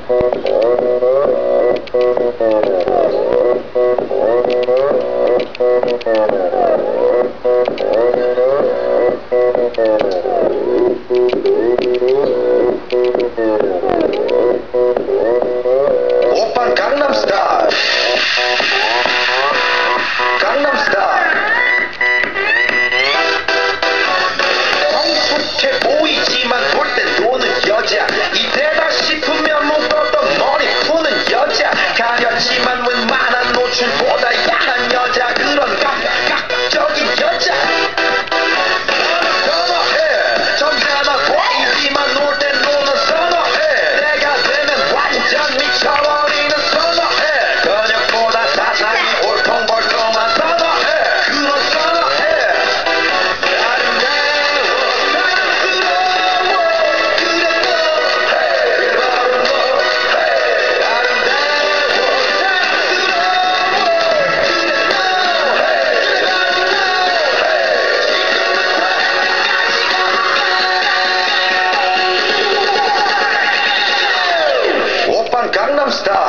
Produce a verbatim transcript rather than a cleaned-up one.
오빤 강남스타일 강남스타일 성숙해 보이지만 볼 땐 노는 여자 이때다 싶으면 묶었던 머리 푸는 여자 가렸지만 웬만한 노출보다 야한 여자 그런 감각적인 여자 선어해 점잖아 보이지만 놀 땐 노는 선어해 내가 되면 완전 미쳐버리는 선어해 근육보다 사상이 올통벌통한 선어해 그런 선어해 아름다워 사랑스러워 그래 너 바로 너 아름다워 사랑스러워 그래 너 오빤 강남스타일